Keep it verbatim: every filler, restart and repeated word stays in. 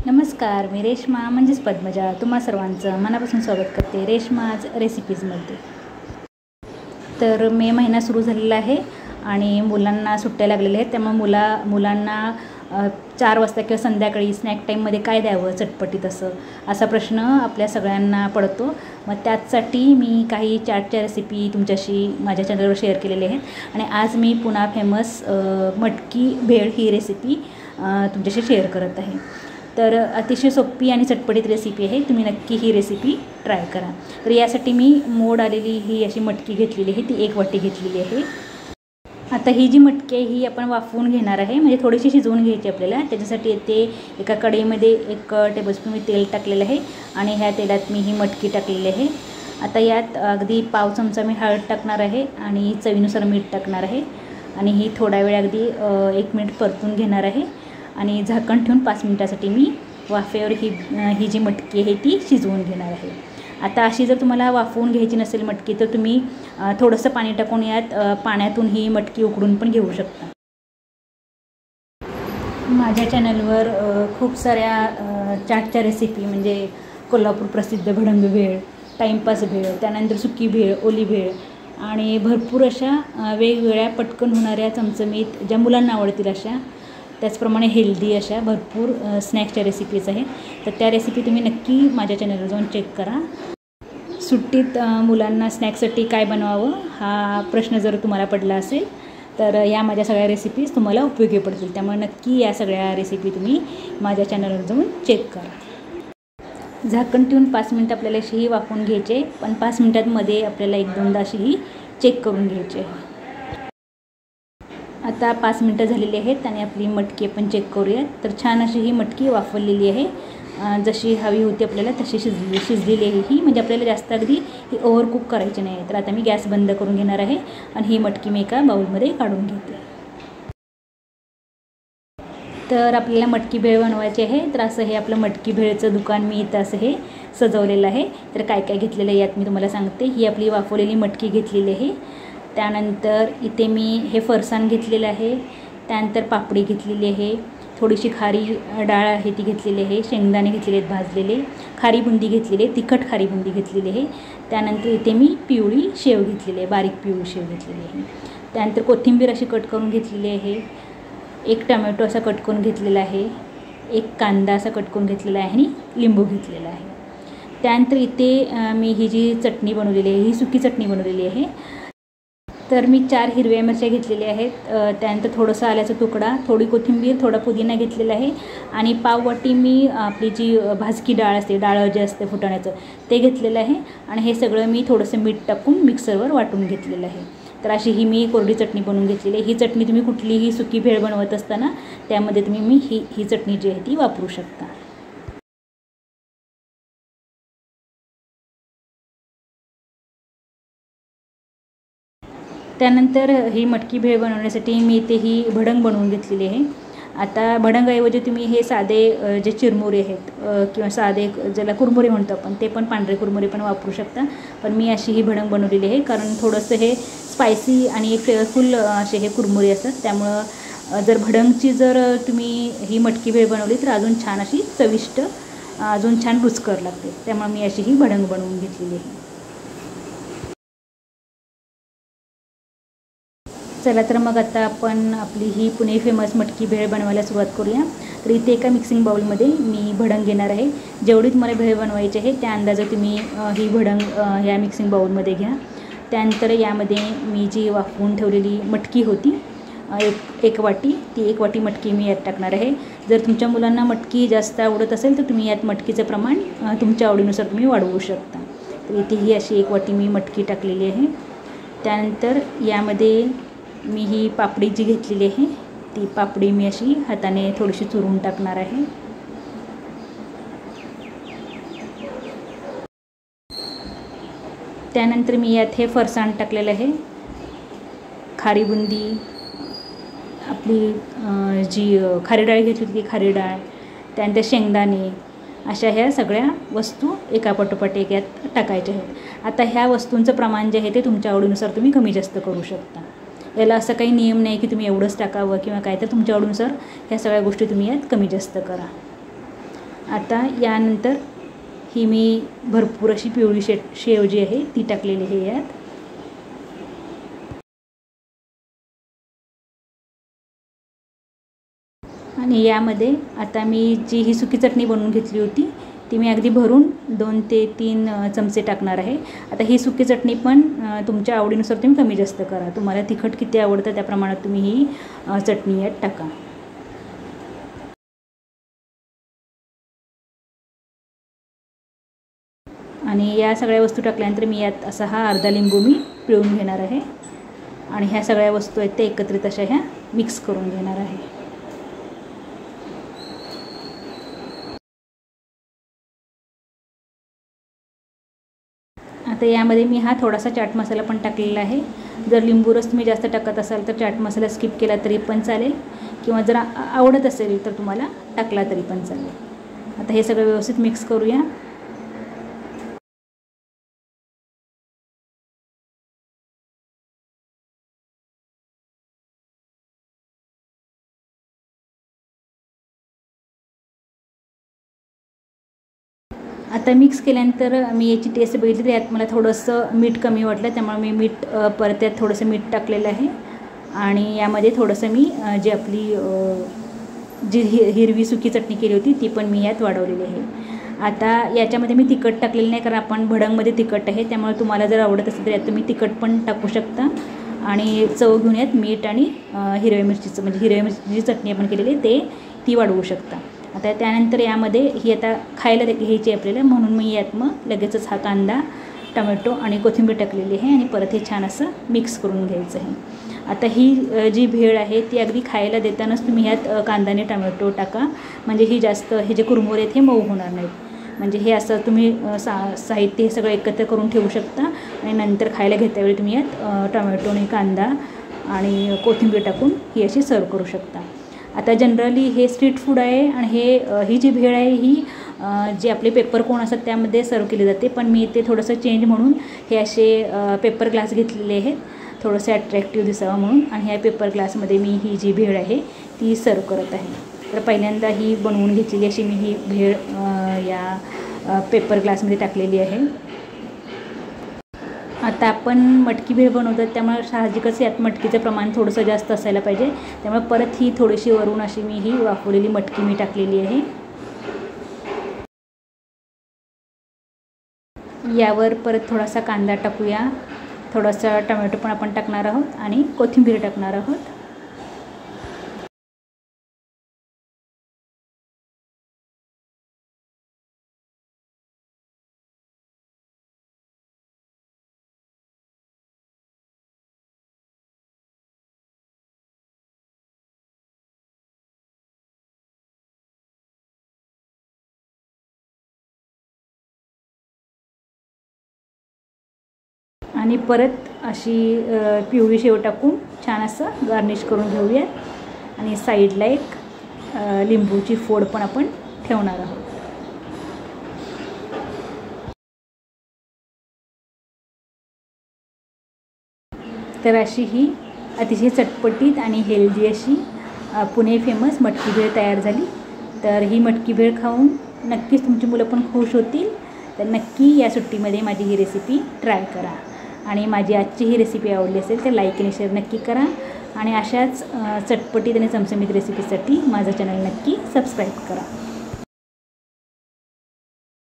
नमस्कार, मी रेश्मा म्हणजेच पद्मजा तुम्हा सर्वांचं मनापासून स्वागत करते रेश्माज रेसिपीजमध्ये। तर मे महिना सुरू झालेला आहे आणि मुलांना सुट्ट्या लागलेल्या आहेत, त्यामुळे मुला मुलांना चार वाजता किंवा संध्याकाळी स्नॅक टाईममध्ये काय द्यावं चटपटीत असं असा प्रश्न आपल्या सगळ्यांना पडतो। मग त्यासाठी मी काही चाटच्या रेसिपी तुमच्याशी माझ्या चॅनलवर शेअर केलेले आहेत आणि आज मी पुन्हा फेमस मटकी भेळ ही रेसिपी तुमच्याशी शेअर करत आहे। तर अतिशय सोपी आणि चटपटीत रेसिपी आहे, तुम्ही नक्की ही रेसिपी ट्राय करा। तर यासाठी मी मोड आलेली ही अशी मटकी घेतलेली आहे, ती एक वाटी घेतलेली आहे। आता ही जी मटकी आहे ही आपण वाफवून घेणार आहे, म्हणजे थोडीशी शिजवून घ्यायची आपल्याला। त्याच्यासाठी येते एका कढईमध्ये एक टेबलस्पून मी तेल टाकलेलं आहे आणि ह्या तेलात मी ही मटकी टाकलेली आहे। आता यात अगदी पाव चमचा मी हळद टाकणार आहे आणि चवीनुसार मीठ टाकणार आहे आणि ही थोडा वेळ अगदी एक मिनिट परतून घेणार आहे आणि झाकण ठेवून पाच मिनिटासाठी मी वाफेवर ही ही जी मटकी आहे ती शिजवून घेणार आहे। आता अशी जर तुम्हाला वाफवून घ्यायची नसेल मटकी तर तुम्ही थोडंसं पाणी टाकून यात पाण्यातून ही मटकी उकडून पण घेऊ शकता। माझ्या चॅनलवर खूप साऱ्या चाटच्या रेसिपी म्हणजे कोल्हापूर प्रसिद्ध भडंग भेळ, टाईमपास भेळ, त्यानंतर सुकी भेळ, ओली भेळ आणि भरपूर अशा वेगवेगळ्या पटकन होणाऱ्या चमचमीत ज्या मुलांना आवडतील अशा त्याचप्रमाणे हेल्दी अशा भरपूर स्नॅक्सच्या रेसिपीज आहेत। तर त्या रेसिपी तुम्ही नक्की माझ्या चॅनलवर जाऊन चेक करा। सुट्टीत मुलांना स्नॅक्ससाठी काय बनवावं हा प्रश्न जर तुम्हाला पडला असेल तर या माझ्या सगळ्या रेसिपीज तुम्हाला उपयोगी पडतील, त्यामुळे नक्की या सगळ्या रेसिपी तुम्ही माझ्या चॅनलवर जाऊन चेक करा। झाकण ठेवून पाच मिनटं आपल्याला अशीही वाफवून घ्यायचे, पण पाच मिनटांमध्ये आपल्याला एक दोनदा अशीही चेक करून घ्यायची आहे। आता पाच मिनटं झालेली आहेत आणि आपली मटकी आपण चेक करूयात। तर छान अशी ही मटकी वाफवलेली आहे, जशी हवी होती आपल्याला तशी शिजली शिजलेली आहे ही, म्हणजे आपल्याला जास्त अगदी ही ओव्हर कुक करायची नाही। तर आता मी गॅस बंद करून घेणार आहे आणि ही मटकी मी एका बाउलमध्ये काढून घेते। तर आपल्याला मटकी भेळ बनवायची आहे, तर असं हे आपलं मटकी भेळचं दुकान मी इथं असं हे सजवलेलं आहे। तर काय काय घेतलेलं आहे यात मी तुम्हाला सांगते। ही आपली वाफवलेली मटकी घेतलेली आहे, त्यानंतर इथे मी हे फरसाण घेतलेलं आहे, त्यानंतर पापडी घेतलेली आहे, थोडीशी खारी डाळ आहे ती घेतलेली आहे, शेंगदाणे घेतलेले आहेत भाजलेले, खारी बुंदी घेतलेली आहे, तिखट खारी बुंदी घेतलेली आहे, त्यानंतर इथे मी पिवळी शेव घेतलेली आहे, बारीक पिवळी शेव घेतलेली आहे, त्यानंतर कोथिंबीर अशी कट करून घेतलेली आहे, एक टमॅटो असा कट करून घेतलेला आहे, एक कांदा असा कट करून घेतलेला आहे आणि लिंबू घेतलेला आहे। त्यानंतर इथे मी ही जी चटणी बनवलेली आहे ही सुकी चटणी बनवलेली आहे। तर मी चार हिरव्या मिरच्या घेतलेल्या आहेत, त्यानंतर थोडंसं आल्याचा तुकडा, थोडी कोथिंबीर, थोडा पुदिना घेतलेला आहे आणि पाववाटी मी आपली जी भाजकी डाळ असते, डाळ जे असते फुटाण्याचं ते घेतलेलं आहे आणि हे सगळं मी थोडंसं मीठ टाकून मिक्सरवर वाटून घेतलेलं आहे। तर अशी ही मी कोरडी चटणी बनवून घेतलेली आहे। ही चटणी तुम्ही कुठलीही सुकी भेळ बनवत असताना त्यामध्ये तुम्ही मी ही ही चटणी जी आहे ती वापरू शकता। त्यानंतर ही मटकी भेळ बनवण्यासाठी मी इथे ही भडंग बनवून घेतलेली आहे। आता भडंगाऐवजी तुम्ही हे साधे जे चिरमुरे आहेत किंवा साधे ज्याला कुरमुरे म्हणतो आपण ते पण पांढरे कुरमुरे पण वापरू शकता, पण मी अशी ही भडंग बनवलेली आहे कारण थोडंसं हे स्पायसी आणि फ्लेवरफुल असे हे कुरमुरे असतात, त्यामुळं जर भडंगची जर तुम्ही ही मटकी भेळ बनवली तर अजून छान अशी चविष्ट अजून छान रुचकर लागते, त्यामुळे मी अशी ही भडंग बनवून घेतलेली आहे। चला तर मग आता आपण आपली ही पुणे फेमस मटकी भेळ बनवायला सुरुवात करूया। तर इथे एका मिक्सिंग बाउलमध्ये मी भडंग घेणार आहे, जेवढी तुम्हाला भेळ बनवायची आहे त्या अंदाजे तुम्ही ही भडंग या मिक्सिंग बाउलमध्ये घ्या। त्यानंतर यामध्ये मी जी वाफवून ठेवलेली मटकी होती एक एक वाटी, ती एक वाटी मटकी मी यात टाकणार आहे। जर तुमच्या मुलांना मटकी जास्त आवडत असेल तर तुम्ही यात मटकीचं प्रमाण तुमच्या आवडीनुसार तुम्ही वाढवू शकता। तर इथे ही अशी एक वाटी मी मटकी टाकलेली आहे। त्यानंतर यामध्ये मी ही पापडी जी घेतलेली आहे ती पापडी मी अशी हाताने थोडीशी चुरून टाकणार आहे। त्यानंतर मी यात हे फरसाण टाकलेलं आहे, खारी बुंदी, आपली जी खारी डाळ घेतली होती ती खारी डाळ, त्यानंतर शेंगदाणे, अशा ह्या सगळ्या वस्तू एका पाठोपाठ एक यात टाकायच्या आहेत। आता ह्या वस्तूंचं प्रमाण जे आहे ते तुमच्या आवडीनुसार तुम्ही कमी जास्त करू शकता। याला असं काही नियम नाही की तुम्ही एवढंच टाकावं किंवा काय, तर तुमच्या आवडीनुसार ह्या सगळ्या गोष्टी तुम्ही यात कमी जास्त करा। आता यानंतर ही मी भरपूर अशी पिवळी शे शेव जी आहे ती टाकलेली आहे यात. आणि यामध्ये आता मी जी ही सुकी चटणी बनवून घेतली होती ती मी अगदी भरून दोन ते तीन चमचे टाकणार आहे. आता ही सुकी चटणी पण तुमच्या आवडीनुसार तुम्ही कमी जास्त करा. तुम्हाला तिखट किती आवडतं त्या प्रमाणात तुम्ही ही चटणी यात टाका. आणि या सगळ्या वस्तू टाकल्यानंतर मी यात असा हा अर्धा लिंबू मी पिळून घेणार आहे आणि ह्या सगळ्या वस्तू आहेत त्या एकत्रित अशा ह्या मिक्स करून घेणार आहे. आता यामध्ये मी हा थोडासा चाट मसाला पण टाकलेला आहे. जर लिंबू रस तुम्ही जास्त टाकत असाल तर चाट मसाला स्किप केला तरी पण चालेल, किंवा जर आवडत असेल तर तुम्हाला टाकला तरी पण चालेल. आता हे सगळं व्यवस्थित मिक्स करूया. आता मिक्स केल्यानंतर मी याची टेस्ट बघितली तर यात मला थोडंसं मीठ कमी वाटलं, त्यामुळे मी मीठ परत यात थोडंसं मीठ टाकलेलं आहे. आणि यामध्ये थोडंसं मी जी आपली जी हि हिरवी सुकी चटणी केली होती ती पण मी यात वाढवलेली आहे. आता याच्यामध्ये मी तिखट टाकलेलं नाही, कारण आपण भडंगमध्ये तिखट आहे, त्यामुळे तुम्हाला जर आवडत असेल तर यात तुम्ही तिखट पण टाकू शकता. आणि चव घेऊन यात मीठ आणि हिरव्या मिरचीचं म्हणजे हिरव्या मिरचीची जी चटणी आपण केलेली आहे ते ती वाढवू शकता. आता त्यानंतर यामध्ये ही आता खायला घ्यायची आपल्याला, म्हणून मी यात मग लगेचच हा कांदा, टोमॅटो आणि कोथिंबीर टाकलेली आहे आणि परत हे छान असं मिक्स करून घ्यायचं आहे. आता ही जी भेळ आहे ती अगदी खायला देतानाच तुम्ही ह्यात कांदा आणि टोमॅटो टाका, म्हणजे ही जास्त हे जे कुरमुरे आहेत हे मऊ होणार नाहीत. म्हणजे हे असं तुम्ही सा साहित्य हे सगळं एकत्र करून ठेवू शकता आणि नंतर खायला घेत्यावेळी तुम्ही यात टोमॅटो आणि कांदा आणि कोथिंबीर टाकून ही अशी सर्व करू शकता. आता जनरली हे स्ट्रीट फूड आहे आणि हे ही जी भेळ आहे ही जे आपले पेपर कोन असतात त्यामध्ये सर्व केली जाते, पण मी ते थोडंसं चेंज म्हणून हे असे पेपर ग्लास घेतलेले आहेत थोडंसं अट्रॅक्टिव्ह दिसावं म्हणून, आणि ह्या पेपर ग्लासमध्ये मी ही जी भेळ आहे ती सर्व करत आहे. तर पहिल्यांदा ही बनवून घेतलेली अशी मी ही भेळ या पेपर ग्लासमध्ये टाकलेली आहे. आता आपण मटकी भेळ बनवतात त्यामुळे साहजिकच यात मटकीचं प्रमाण थोडंसं जास्त असायला पाहिजे, त्यामुळे परत ही थोडीशी वरून अशी मी ही वाफवलेली मटकी मी टाकलेली आहे. यावर परत थोडासा कांदा टाकूया, थोडासा टोमॅटो पण आपण टाकणार आहोत आणि कोथिंबीर टाकणार आहोत. आणि परत अशी पिवळी शेव टाकून छान असं गार्निश करून घेऊया. आणि साईडला एक लिंबूची फोड पण आपण ठेवणार आहोत. तर अशी ही अतिशय चटपटीत आणि हेल्दी अशी पुणे फेमस मटकी भेळ तयार झाली. तर ही मटकी भेळ खाऊन नक्कीच तुमची मुलं पण खुश होतील. तर नक्की या सुट्टीमध्ये माझी ही रेसिपी ट्राय करा. आणि माझी आजची ही रेसिपी आवडली असेल तर लाईक आणि शेअर नक्की करा. आणि अशाच चटपटीत आणि चमचमीत रेसिपीसाठी माझं चॅनल नक्की सबस्क्राईब करा.